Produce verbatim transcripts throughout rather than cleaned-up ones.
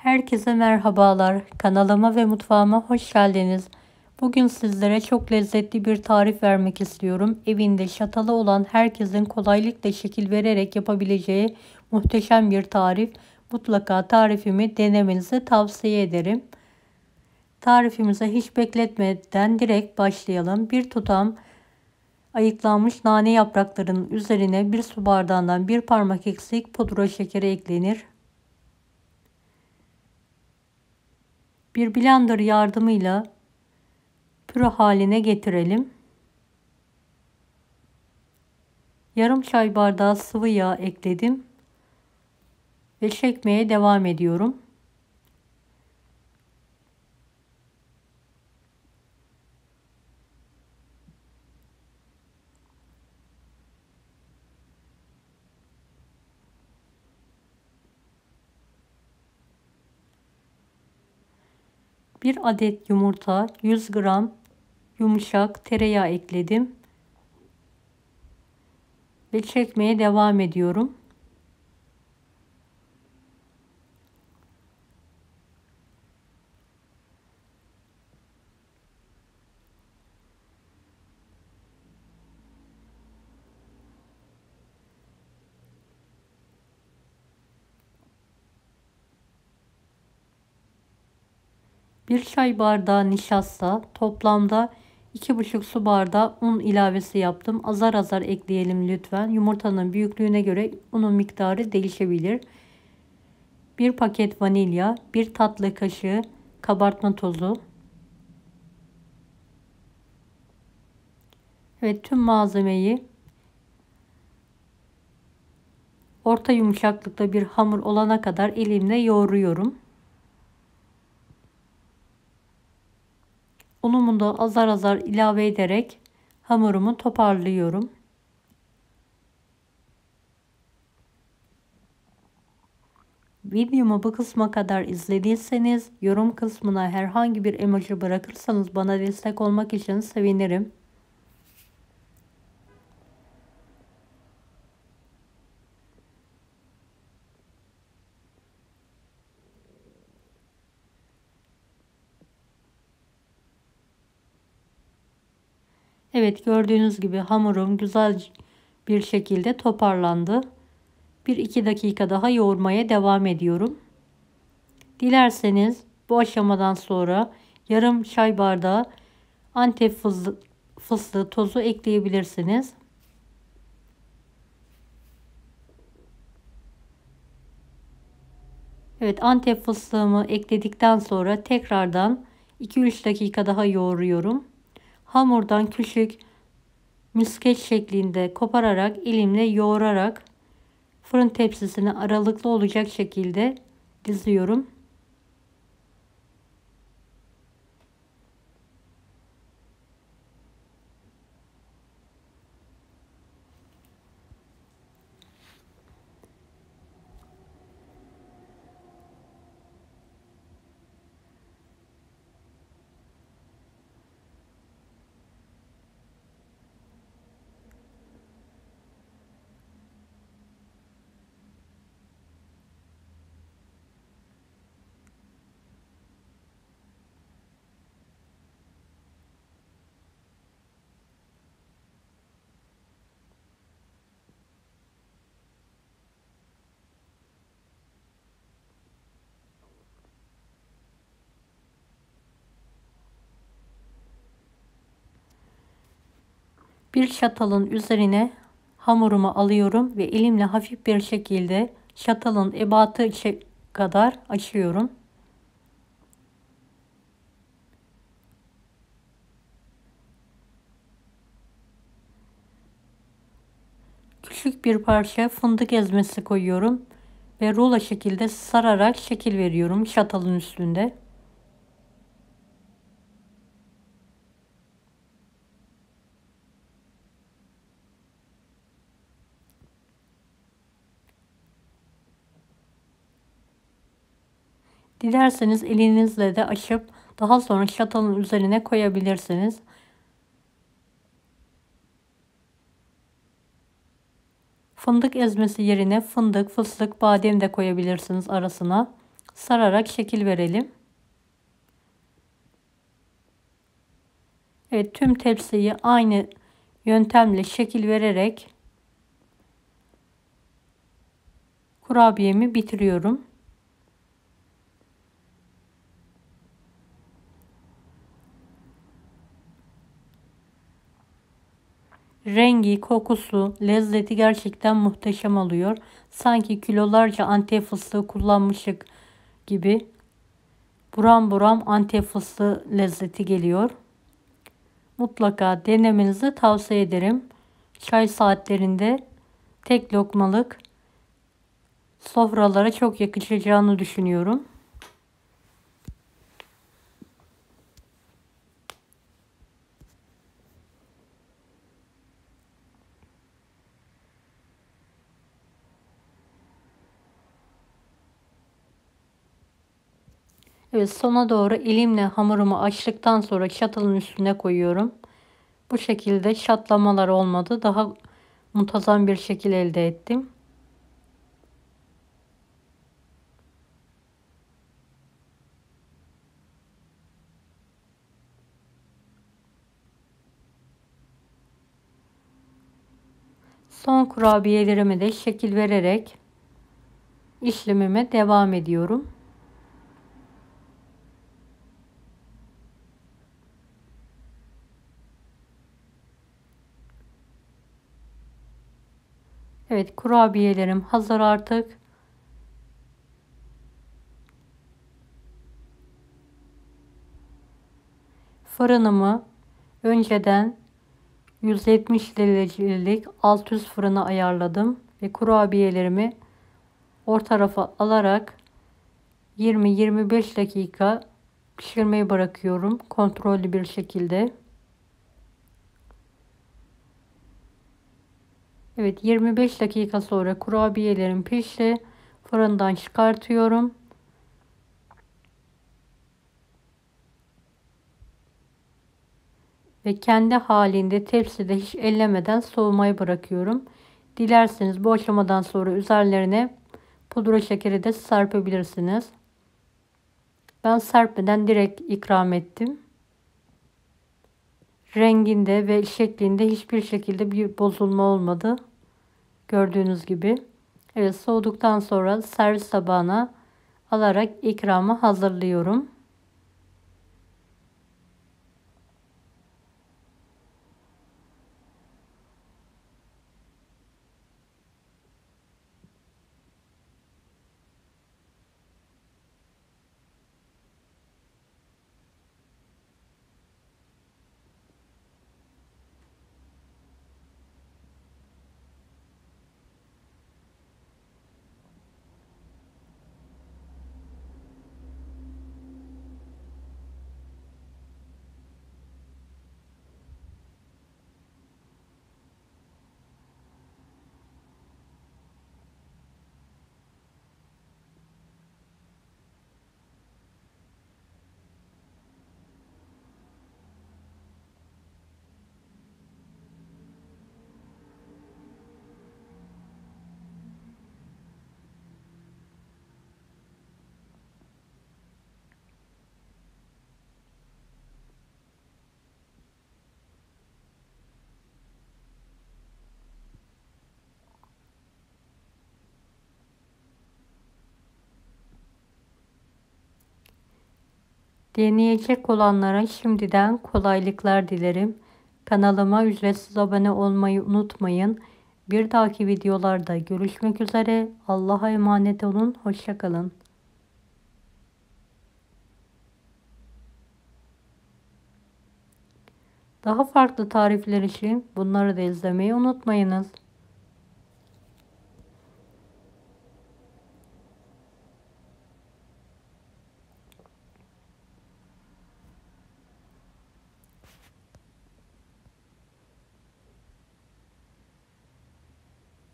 Herkese merhabalar. Kanalıma ve mutfağıma hoş geldiniz. Bugün sizlere çok lezzetli bir tarif vermek istiyorum. Evinde şatalı olan herkesin kolaylıkla şekil vererek yapabileceği muhteşem bir tarif. Mutlaka tarifimi denemenizi tavsiye ederim. Tarifimize hiç bekletmeden direkt başlayalım. Bir tutam ayıklanmış nane yapraklarının üzerine bir su bardağından bir parmak eksik pudra şekeri eklenir. Bir blender yardımıyla püre haline getirelim. Yarım çay bardağı sıvı yağ ekledim ve çekmeye devam ediyorum. Bir adet yumurta, yüz gram yumuşak tereyağı ekledim ve çekmeye devam ediyorum. Bir çay bardağı nişasta, toplamda iki buçuk su bardağı un ilavesi yaptım. Azar azar ekleyelim lütfen. Yumurtanın büyüklüğüne göre unun miktarı değişebilir. Bir paket vanilya, bir tatlı kaşığı kabartma tozu. Evet, tüm malzemeyi orta yumuşaklıkta bir hamur olana kadar elimle yoğuruyorum. Unumu da azar azar ilave ederek hamurumu toparlıyorum. Videomu bu kısma kadar izlediyseniz yorum kısmına herhangi bir emoji bırakırsanız bana destek olmak için sevinirim. Evet, gördüğünüz gibi hamurum güzel bir şekilde toparlandı. bir iki dakika daha yoğurmaya devam ediyorum. Dilerseniz bu aşamadan sonra yarım çay bardağı Antep fıstığı, fıstığı tozu ekleyebilirsiniz. Evet, Antep fıstığımı ekledikten sonra tekrardan iki üç dakika daha yoğuruyorum. Hamurdan küçük miskeç şeklinde kopararak elimle yoğurarak fırın tepsisine aralıklı olacak şekilde diziyorum. Bir çatalın üzerine hamurumu alıyorum ve elimle hafif bir şekilde çatalın ebatı kadar açıyorum. Küçük bir parça fındık ezmesi koyuyorum ve rulo şekilde sararak şekil veriyorum çatalın üstünde. Dilerseniz elinizle de açıp daha sonra çatalın üzerine koyabilirsiniz. Fındık ezmesi yerine fındık, fıstık, badem de koyabilirsiniz arasına. sararak şekil verelim. Evet, tüm tepsiyi aynı yöntemle şekil vererek kurabiyemi bitiriyorum. Rengi, kokusu, lezzeti gerçekten muhteşem oluyor. Sanki kilolarca Antep fıstığı kullanmışık gibi buram buram Antep fıstığı lezzeti geliyor. Mutlaka denemenizi tavsiye ederim. Çay saatlerinde tek lokmalık sofralara çok yakışacağını düşünüyorum. Evet, sona doğru elimle hamurumu açtıktan sonra çatalın üstüne koyuyorum. Bu şekilde çatlamalar olmadı. Daha muntazam bir şekil elde ettim. Son kurabiyelerime de şekil vererek işlemime devam ediyorum. Evet, kurabiyelerim hazır artık. Fırınımı önceden yüz yetmiş derecelik alt üst fırına ayarladım ve kurabiyelerimi orta tarafa alarak yirmi yirmi beş dakika pişirmeyi bırakıyorum kontrollü bir şekilde. Evet, yirmi beş dakika sonra kurabiyelerim pişti. Fırından çıkartıyorum. Ve kendi halinde tepside hiç ellemeden soğumaya bırakıyorum. Dilerseniz bu aşamadan sonra üzerlerine pudra şekeri de serpebilirsiniz. Ben serpmeden direkt ikram ettim. Renginde ve şeklinde hiçbir şekilde bir bozulma olmadı. Gördüğünüz gibi. Evet, soğuduktan sonra servis tabağına alarak ikramı hazırlıyorum. Deneyecek olanlara şimdiden kolaylıklar dilerim. Kanalıma ücretsiz abone olmayı unutmayın. Bir dahaki videolarda görüşmek üzere. Allah'a emanet olun. Hoşça kalın. Daha farklı tarifler için bunları da izlemeyi unutmayınız.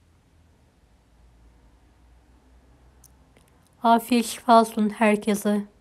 Afiyet şifa olsun herkese.